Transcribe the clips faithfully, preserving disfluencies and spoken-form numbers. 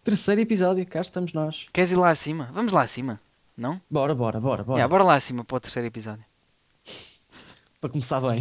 Terceiro episódio, cá estamos nós. Queres ir lá acima? Vamos lá acima, não? Bora, bora, bora, bora. Yeah, bora lá acima para o terceiro episódio. Para começar bem.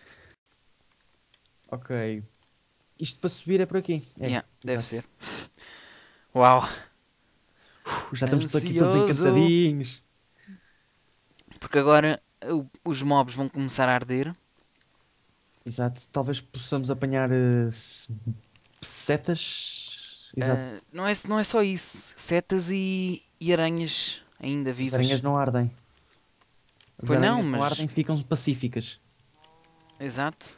Ok. Isto para subir é por aqui. É, Yeah, deve exato. ser. Uau! Uf, já estamos aqui todos Ansioso. encantadinhos. Porque agora o- os mobs vão começar a arder. Exato. Talvez possamos apanhar eh, s- setas. Exato. Ah, não é, não é só isso. Setas e, e aranhas ainda As vivas. aranhas não ardem. As Pois não, aranhas não mas- ardem, ficam pacíficas. Exato.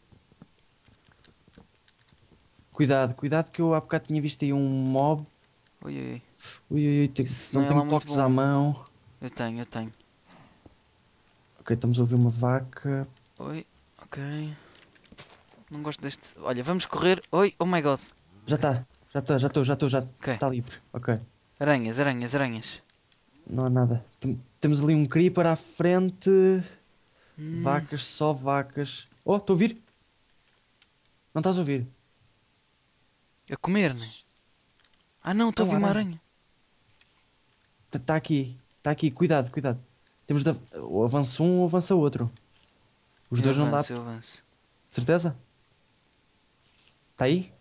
Cuidado, cuidado que eu há bocado tinha visto aí um mob. Ui, ui, ui. Ui, ui, ui, te- Isso não não é lá tenho muito toques bom. à mão. Eu tenho, eu tenho. Ok, estamos a ouvir uma vaca. Oi, ok. Não gosto deste. Olha, vamos correr. Oi, oh my god. Já está, já está, já estou, já estou, já Ok. está livre. Ok. Aranhas, aranhas, aranhas. Não há nada. Tem- Temos ali um creeper à frente. Hum, Vacas, só vacas. Oh, estou a ouvir? Não estás a ouvir? A comer, né? Ah não, estou a Não, ouvir uma aranha. aranha. Está aqui, está aqui. Cuidado, cuidado. Temos de. av- Ou avança um ou avança outro. Os Eu dois não dá. avanço, eu avanço. Certeza? Está aí?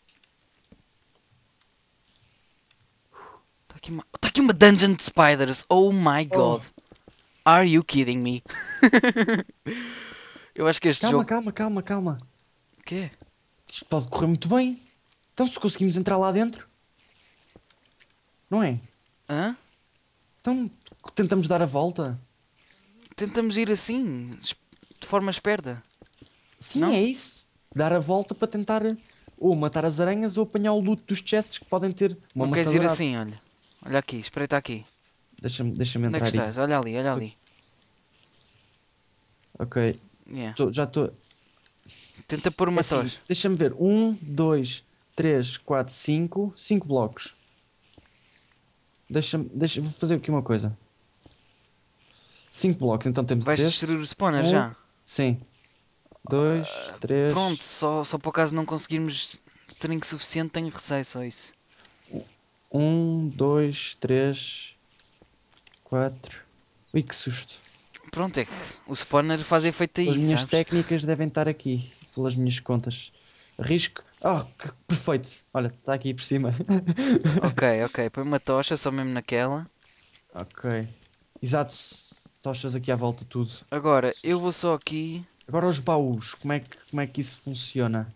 Está aqui uma, tá aqui uma dungeon de spiders. Oh my god. Are you kidding me? Eu acho que este Calma, jogo. calma, calma, calma. O quê? Isto pode correr muito bem. Então, se conseguimos entrar lá dentro. Não é? Hã? Então, tentamos dar a volta. Tentamos ir assim, es- de forma esperta. Sim, Não? é isso. Dar a volta para tentar ou matar as aranhas ou apanhar o loot dos chests que podem ter uma Não maçã queres ir dourada. assim, olha. Olha aqui, espreita aqui. Deixa-me deixa-me Onde é entrar que aí. estás? Olha ali, olha ali. Ok, Yeah. tô- já estou. Tenta pôr uma É assim, tocha. deixa-me ver. Um, dois, três, quatro, cinco. Cinco blocos. Deixa-me. Deixa, vou fazer aqui uma coisa. Cinco blocos, então temos Vais este. destruir o spawner um, já? Sim. Dois, três. Pronto, só, só por acaso não conseguirmos string suficiente, tenho receio, só isso. Um, dois, três, quatro. Ui, que susto. Pronto, é que o spawner faz efeito aí, As minhas sabes? técnicas devem estar aqui, pelas minhas contas. Risco. Ah, que perfeito. Olha, está aqui por cima. Ok, ok, põe uma tocha só mesmo naquela. Ok. Exato. Tochas aqui à volta tudo. Agora, eu vou só aqui. Agora os baús, como é que, como é que isso funciona?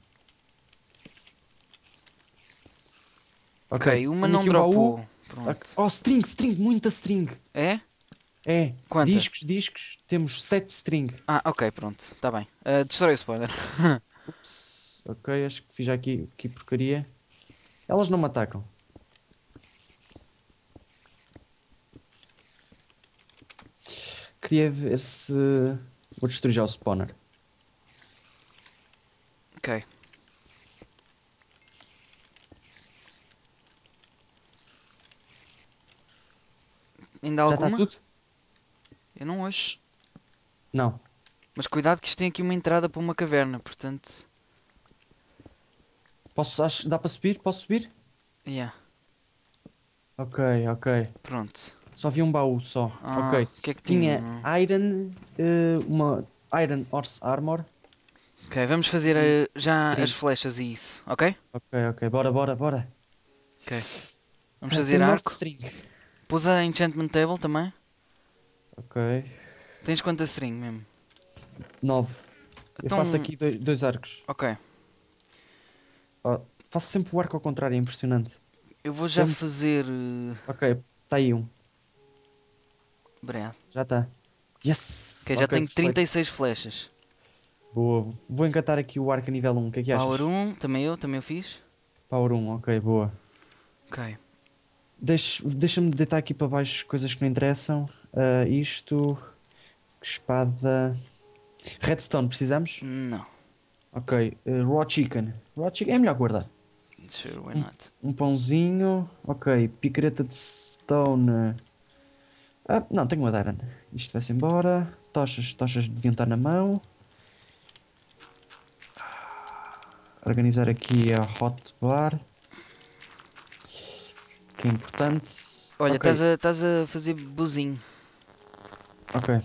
Ok, uma tenho não aqui um baú. dropou. Pronto. Ok. Oh, string, string, muita string. É? É. Quanta? Discos, discos. Temos sete string. Ah, ok, pronto, está bem. Uh, destrói o spawner. Ups. Ok, acho que fiz já aqui, aqui porcaria. Elas não me atacam. Queria ver se... Vou destruir já o spawner. Ok. Ainda há Já está alguma? tudo? Eu não ouço. Não. Mas cuidado que isto tem aqui uma entrada para uma caverna, portanto. Posso, acho, dá para subir? Posso subir? Yeah, Ok, ok. pronto. Só vi um baú só. Ah, Ok. o que é que Tinha tinha? iron, eh, uma Iron Horse Armor. Ok, vamos fazer uh, já String. as flechas e isso, ok? Ok, ok. Bora, bora, bora. Ok. Vamos Ah, fazer tem arco. string. Pôs a enchantment table também. Ok. Tens quanta string mesmo? Nove. Eu Então- faço aqui dois, dois arcos. Ok. Ó, faço sempre o arco ao contrário, é impressionante. Eu vou já Sempre. fazer. Uh, Ok, está aí um. Brad. Já está. Yes! Ok, já Ok, tenho perfeito. trinta e seis flechas. Boa. Vou encantar aqui o arco a nível um. O que é que achas? Power um, também eu, também eu fiz. Power um, ok, boa. Ok. Deixa- Deixa-me deitar aqui para baixo coisas que não interessam. Ah, isto. Espada. Redstone, precisamos? Não. Ok. eh, raw chicken. Raw chicken é melhor guardar. Sure, why not? Um pãozinho. Ok. Picareta de stone. Ah, não, tenho uma de iron. Isto vai-se embora. Tochas, tochas deviam estar na mão. Organizar aqui a hotbar. que é importante. Olha, Ok, estás a, estás a fazer buzinho. ok.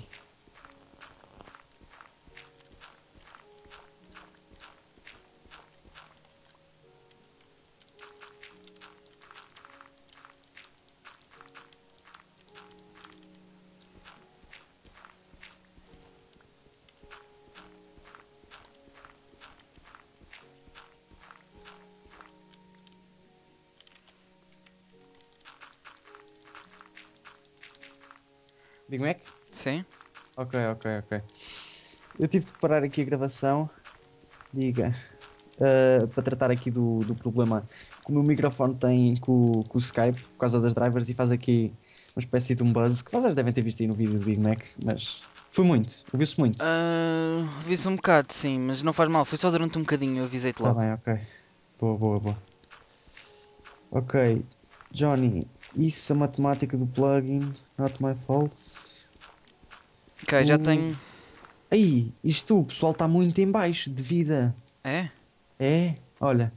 Big Mac? Sim? Ok, ok, ok. Eu tive de parar aqui a gravação. Diga. Uh, para tratar aqui do, do problema que o meu microfone tem com, o- com o Skype, por causa das drivers, e faz aqui uma espécie de um buzz que vocês devem ter visto aí no vídeo do Big Mac, mas foi muito, ouviu-se muito. Ah, vi-se um bocado, sim, mas não faz mal. Foi só durante um bocadinho, eu avisei-te Tá logo. bem, ok. Boa, boa, boa. Ok, Johnny, isso a matemática do plugin, not my fault. Ok, já O... tenho... Aí, isto o pessoal está muito em baixo de vida. É? É? Olha,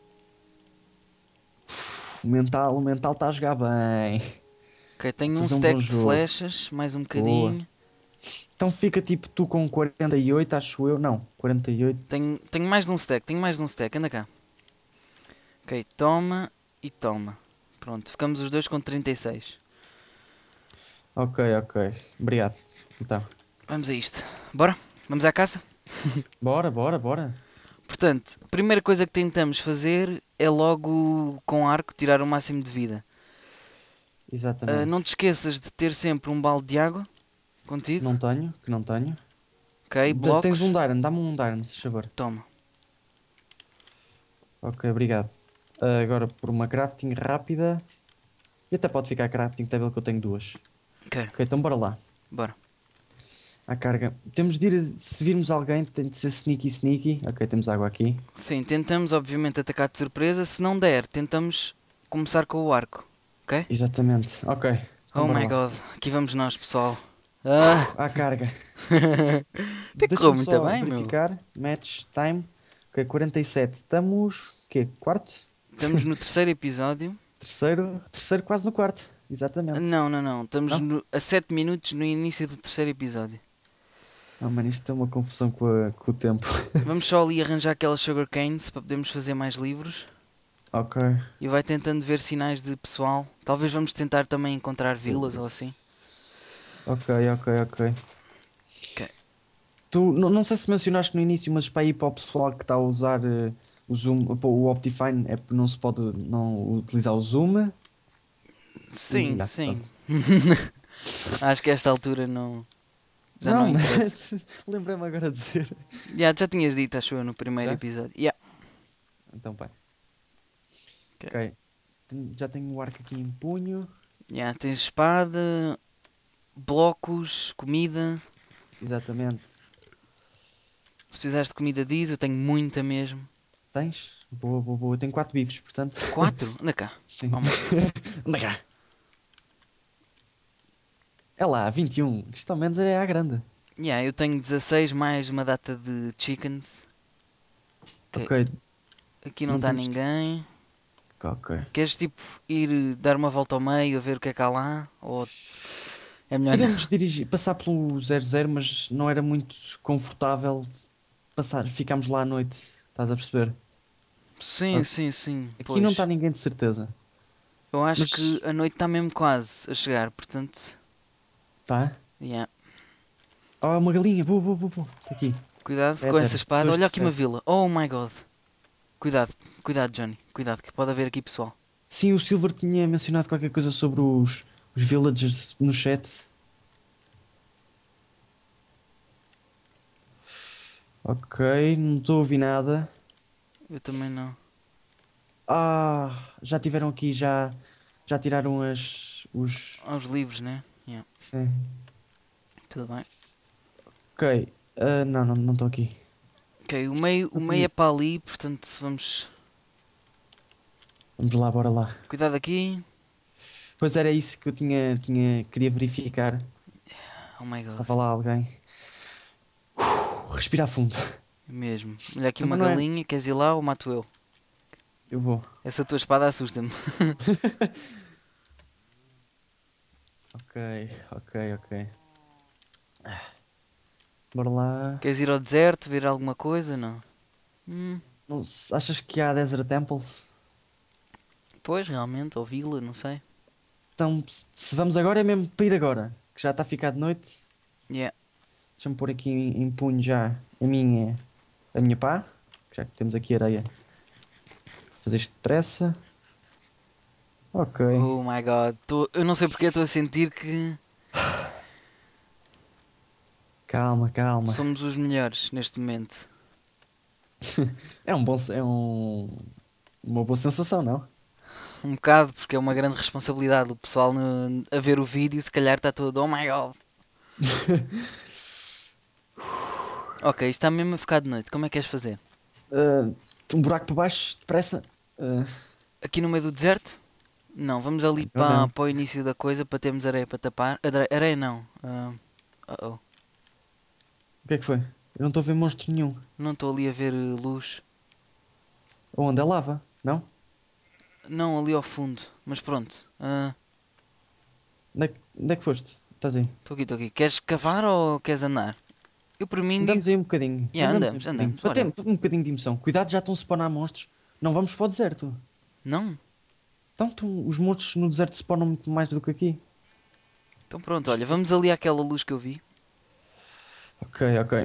o mental, o mental está a jogar bem. Ok, A tenho um fazer um bom stack de jogo. flechas, mais um Boa. bocadinho. Então fica tipo tu com quarenta e oito, acho eu. Não, quarenta e oito. Tenho, tenho mais de um stack, tenho mais de um stack, anda cá. Ok, toma e toma. Pronto, ficamos os dois com trinta e seis. Ok, ok. Obrigado. Então, Vamos a isto. Bora? Vamos à caça? bora, bora, bora. Portanto, a primeira coisa que tentamos fazer é logo com arco tirar o máximo de vida. Ah, não te Exatamente. esqueças de ter sempre um balde de água Que contigo. não tenho, que não tenho. Ok, De- tens um blocos. Daren, dá-me um Daren, se favor. Toma. Ok, obrigado. Ah, agora por uma crafting rápida. E até pode ficar crafting table que eu tenho duas. Ok, Ok, então bora lá. bora. À carga. Temos de ir, se virmos alguém, tem de ser sneaky sneaky. Ok, temos água aqui. Sim, tentamos obviamente atacar de surpresa. Se não der, tentamos começar com o arco. Ok? Exatamente. Ok, então Oh bora my lá. god, aqui vamos nós, pessoal. Ah, À carga. até correu Deixa-me muito só bem, meu. verificar. Match time. Ok, quarenta e sete. Estamos. O quê? Quarto? Estamos no terceiro episódio. Terceiro? Terceiro, quase no quarto. Ah, Exatamente. não, não, não. Estamos Não? no- a sete minutos no início do terceiro episódio. Oh, mano, isto é uma confusão com, a- com o tempo. Vamos só ali arranjar aquelas sugar canes para podermos fazer mais livros. Ok. E vai tentando ver sinais de pessoal. Talvez vamos tentar também encontrar vilas ou assim. Ok, ok, ok. Ok. Tu, não, não sei se mencionaste no início, mas para ir para o pessoal que está a usar eh, o Zoom, pô, o Optifine, é porque não se pode não utilizar o Zoom. E, Sim, ah, sim. pronto. Acho que a esta altura não. Já não Não, interessa. mas lembrei-me agora de dizer. Já, já tinhas dito, acho eu, no primeiro Já? episódio. Yeah. Então, pai. Ok. Ok. Tenho- Já tenho o arco aqui em punho. Yeah, tens espada, blocos, comida. Exatamente. Se precisares de comida diz, eu tenho muita mesmo. Tens? Boa, boa, boa. Eu tenho quatro bifes, portanto. Quatro? Anda cá. Sim. Oh my god. Anda cá. É lá, vinte e um. Isto ao menos é à grande. Yeah, eu tenho dezasseis mais uma data de chickens. Ok. Ok. Aqui não Não está temos que- ninguém. Ok. Queres tipo ir eh, dar uma volta ao meio a ver o que é que há lá? Ou é melhor não? Queríamos dirigir, passar pelo zero zero, mas não era muito confortável passar. Ficámos lá à noite. Estás a perceber? Sim, Ah, sim, sim. aqui Pois. não está ninguém de certeza. Eu acho Mas que a noite está mesmo quase a chegar, portanto. tá? Yeah. Oh, uma galinha. Boa, boa, boa, boa. Tá aqui. Cuidado com Feather. essa espada. Dois Olha de aqui uma sete. vila. Oh my god. Cuidado, cuidado, Johnny. Cuidado, que pode haver aqui pessoal. Sim, o Silver tinha mencionado qualquer coisa sobre os, os villagers no chat. Ok, não estou a ouvir nada. Eu também não. Ah, já tiveram aqui, já, já tiraram as, os... Aos livros, né? Yeah. Sim. Tudo bem. Ok, ah, não, não, não estou aqui. Ok, o meio, o Mas meio e- é para ali, portanto vamos. Vamos lá, bora lá. Cuidado aqui. Pois era isso que eu tinha, tinha, queria verificar. Oh my god. Estava lá alguém. Uh, respira fundo. Mesmo. Olha aqui uma Também não é- galinha, queres ir lá ou mato eu? Eu vou. Essa tua espada assusta-me. Ok, ok, ok. Bora lá. Queres ir ao deserto, ver alguma coisa? Não. Hum, Não se- achas que há Desert Temples? pois, realmente, ou vila, não sei. Então, se se vamos agora, é mesmo para ir agora. Que já está a ficar de noite. Yeah. Deixa-me pôr aqui em, em punho já a minha, a minha pá. Já que temos aqui areia. Vou fazer isto depressa. Ok. Oh my god. Tô- eu não sei porque estou a sentir que Calma, calma. somos os melhores neste momento. É um bom, é um, uma boa sensação, não? Um bocado, porque é uma grande responsabilidade. O pessoal no- a ver o vídeo, se calhar está todo, oh my god. Ok, isto está mesmo a ficar de noite. Como é que queres fazer? Ah, um buraco para baixo, depressa. Ah, Aqui no meio do deserto? Não, vamos ali para, ok. para o início da coisa para termos areia para tapar. Are- Areia não. Ah, uh-oh. O que é que foi? Eu não estou a ver monstro nenhum. Não estou ali a ver eh, luz. Onde é lava? Não? Não, ali ao fundo. Mas pronto. Ah, Onde é, que- onde é que foste? Estás aí? Estou aqui, estou aqui. Queres cavar ou queres andar? Eu por mim digo. Andamos aí um bocadinho. Yeah, Andamos aí um andamos, bocadinho. andamos. Para ter Bora. um bocadinho de emoção. Cuidado, já estão a spawnar monstros. Não vamos para o deserto. Não? Então, tu- os monstros no deserto spawnam muito mais do que aqui. Então pronto, olha, vamos ali àquela luz que eu vi. Ok, ok.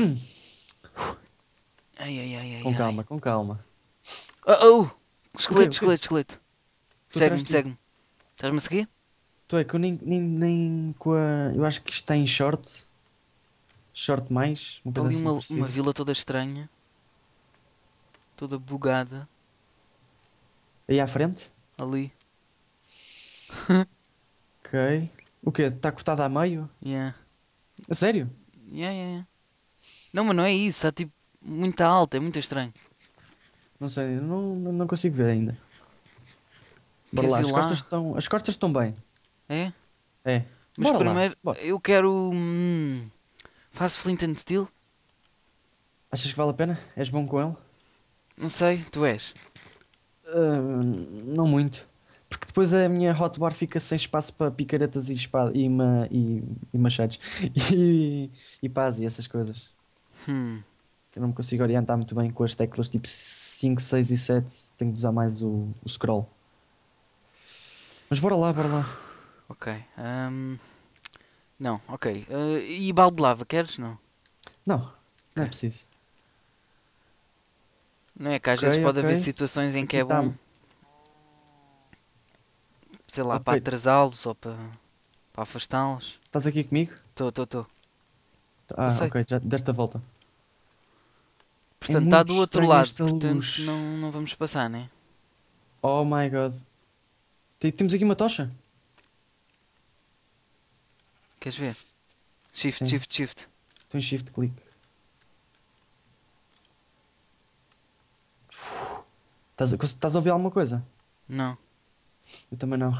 Ai, ai, ai, ai, Com ai. calma, com calma. Oh, oh! O quê? Esqueleto, O quê? esqueleto, esqueleto. Estou atrás Segue-me, de ti. segue-me. Estás-me a seguir? Tu é que eu nem, nem, nem com a. Eu acho que isto está em short. Short mais. Uma Está coisa ali assim uma, uma parecida. vila toda estranha. Toda bugada. Aí à frente. Ali. Ok. O quê? Está cortado a meio? Yeah. A sério? Yeah, yeah, yeah. Não, mas não é isso. Está tipo muito alta, é muito estranho. Não sei, eu não, não não consigo ver ainda. Bora Queres lá, ir as costas lá? estão. As costas estão bem. É? É. Mas Bora lá. primeiro Bora. eu quero. Hum, faço Flint and Steel? Achas que vale a pena? És bom com ele? Não sei, tu és. Ah, não muito. Porque depois a minha hotbar fica sem espaço para picaretas e, espada, e, ma, e, e machados. E, e pás e essas coisas. Hum, Eu não me consigo orientar muito bem com as teclas tipo cinco, seis e sete. Tenho de usar mais o, o scroll. Mas bora lá, bora lá. ok. hum, não, ok. Ah, e balde de lava, queres? Não. Não, não é Ok. preciso. Não é que às Ok, vezes pode ok. haver situações em que Aqui é está. bom, sei lá, para Ok. atrasá-los ou para, para afastá-los. Estás aqui comigo? Estou, estou, estou. Ah, ok, Aceito. já desta volta. É Portanto, está muito do outro estranho lado, esta portanto luz. não, não vamos passar, né? Oh my god. Te- Temos aqui uma tocha? Queres ver? Shift, Sim, shift, shift. estou em shift click. Estás a, estás a ouvir alguma coisa? Não. Eu também não.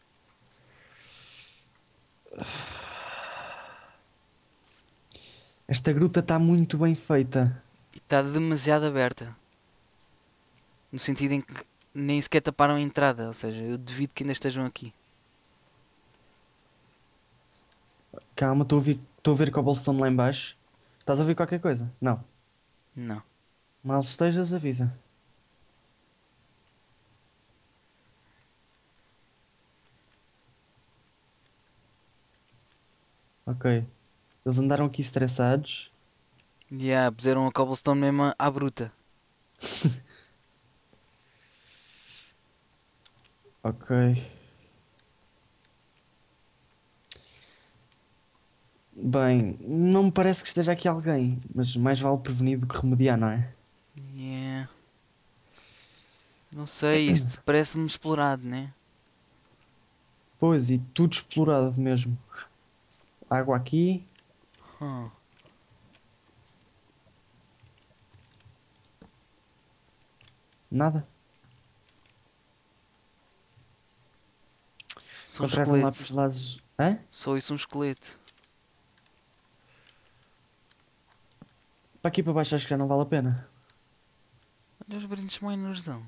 Esta gruta está muito bem feita. E está demasiado aberta. No sentido em que nem sequer taparam a entrada. Ou seja, eu duvido que ainda estejam aqui. Calma, estou a ouvir, estou a ver cobblestone lá em baixo. Estás a ouvir qualquer coisa? Não. Não. Mal estejas, avisa. Ok. Eles andaram aqui estressados. E yeah, puseram a cobblestone mesmo à à bruta. Ok. Bem, não me parece que esteja aqui alguém, mas mais vale prevenir do que remediar, não é? Yeah. Não sei, isto parece-me explorado, né? Pois, e tudo explorado mesmo. Água aqui, Hum. nada. Sou um Encontraram lá esqueleto. pelos lados. Hã? Sou isso um esqueleto. Para aqui para baixo acho que já não vale a pena. Olha os brindes minorzão.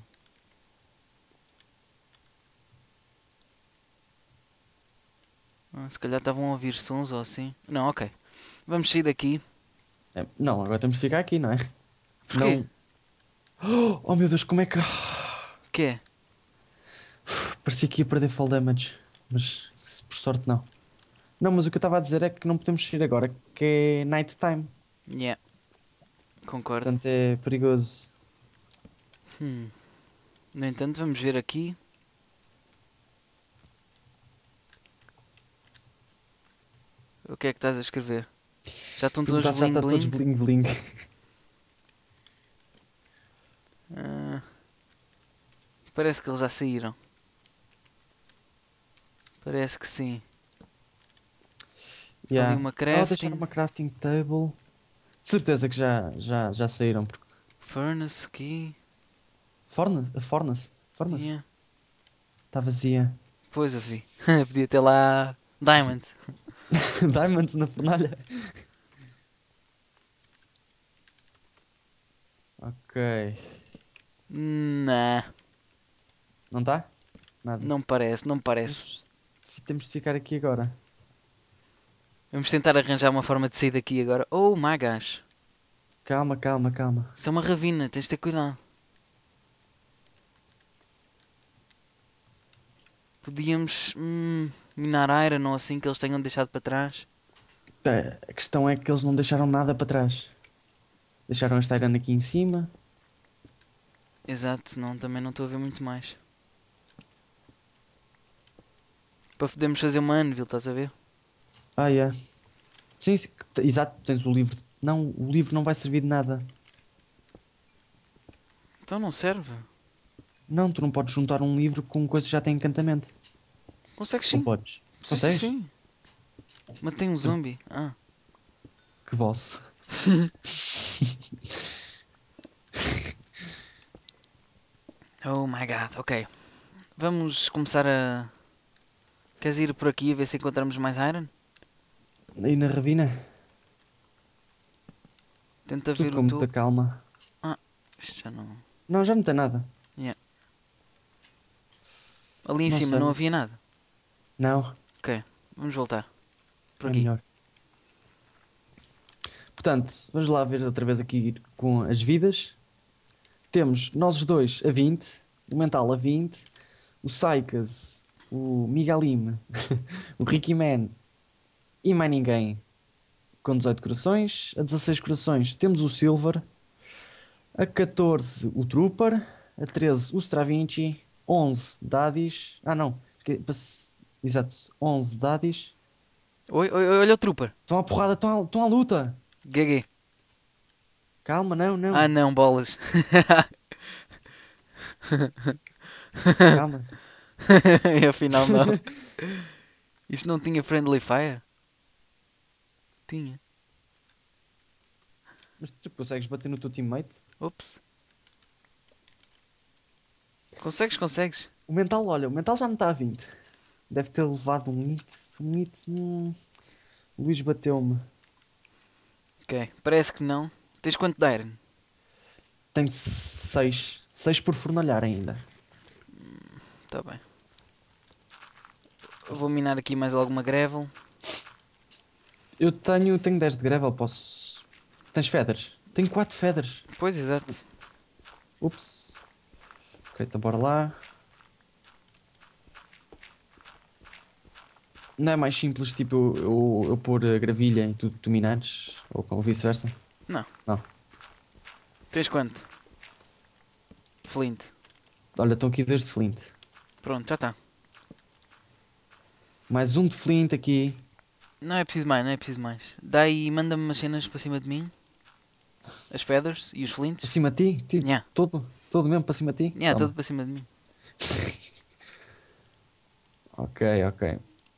Ah, se calhar estavam a ouvir sons ou assim. Não, ok. Vamos sair daqui. É, não, agora temos de ficar aqui, não é? Porquê? Não. Oh meu Deus, como é que. Que é? Parecia que ia perder fall damage. Mas por sorte não. Não, mas o que eu estava a dizer é que não podemos sair agora, que é night time. Yeah. Concordo. Portanto é perigoso. Hum. No entanto, vamos ver aqui. O que é que estás a escrever? Já estão todos Perguntar se já bling está todos bling? bling bling. Ah, parece que eles já saíram. Parece que sim. Ali Yeah. uma Oh, deixaram crafting. uma crafting table. De certeza que já, já, já saíram. Porque... Furnace aqui. Forna, a Fornace. Fornace. Yeah. Está vazia. Pois eu vi. Podia ter lá Diamond. Diamonds na fornalha. Ok. Nah, Não está? Nada. não parece, não parece. Temos, temos de ficar aqui agora. Vamos tentar arranjar uma forma de sair daqui agora. Oh my gosh. Calma, calma, calma. Isso é uma ravina, tens de ter cuidado. Podíamos hum, minar iron ou assim que eles tenham deixado para trás. Tá, a questão é que eles não deixaram nada para trás. Deixaram esta iron aqui em cima. Exato, não, também não estou a ver muito mais. Para podermos fazer uma anvil, estás a ver? Ah, yeah. Sim, sim, t- exato, tens o livro. Não, o livro não vai servir de nada. Então não serve. Não, tu não podes juntar um livro com coisas que já têm encantamento. Consegues Ou sim. podes? Sim, sim, Consegues? sim. Matei um zombie. Ah. Que boss. Oh my god, ok. Vamos começar a... Queres ir por aqui a ver se encontramos mais iron? Aí na ravina, Tenta tudo ver com o muita topo. calma. Isto já não... Não, já não tem nada. Ali em Não cima sei. não havia nada. Não, Vamos voltar. Por é aqui. melhor. Portanto, vamos lá ver outra vez aqui com as vidas. Temos nós os dois a vinte, o Mental a vinte, o Saikas, o Migalim, o Ricky Man e mais ninguém com dezoito corações. A dezasseis corações temos o Silver, a catorze o Trooper, a treze o Stravinci, onze Daddies. Ah não, esque- passe- exato, onze Daddies. Oi, oi, oi, olha o trooper. Estão à porrada, estão à, estão à luta. G G. Calma, não, Ah não, não, bolas. calma. E afinal não. Isto não tinha friendly fire? Tinha. Mas tu consegues bater no teu teammate? Ops. Consegues, consegues. O Mental, olha, o Mental já não está a vinte. Deve ter levado um hit. Um hit. Hum, o Luís bateu-me. Ok, parece que não. Tens quanto de iron? Tenho seis. seis por fornalhar ainda. Tá bem. Vou minar aqui mais alguma gravel. Eu tenho, tenho dez de gravel, posso. Tens feathers? Tenho quatro feathers. Pois, exato. Ups. Ok, então bora lá. Não é mais simples, tipo, eu, eu, eu pôr a gravilha e tu, tu minares? Ou, ou vice-versa? Não. Não. Tens quanto? Flint. Olha, estão aqui dois de flint. Pronto, já está. Mais um de flint aqui. Não é preciso mais, não é preciso mais. Daí manda-me umas cenas para cima de mim. As feathers e os Para flints. cima de ti? Ti- Nha, Todo? Todo mesmo para cima de ti? nha, Toma. tudo para cima de mim. Ok, ok.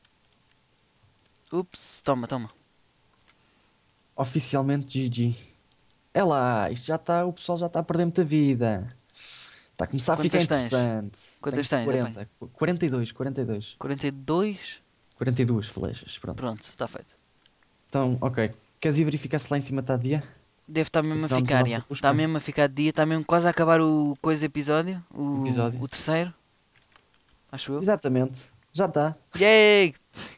Ups, toma, toma. Oficialmente G G. É lá, isto já está, o pessoal já está a perder muita vida. Está a começar a ficar Quantas tens? interessante. Quantas Tenho tens, quarenta. quarenta e dois, quarenta e dois. quarenta e dois? quarenta e duas flechas, pronto. Pronto, está feito. Então, ok. Queres ir verificar se lá em cima está dia? Deve estar mesmo a Continuamos a ficar, nossa já. busca. Está mesmo a ficar de dia, está mesmo quase a acabar o coisa episódio. O, Episódio. o terceiro. Acho eu. Exatamente. Já está. Yay!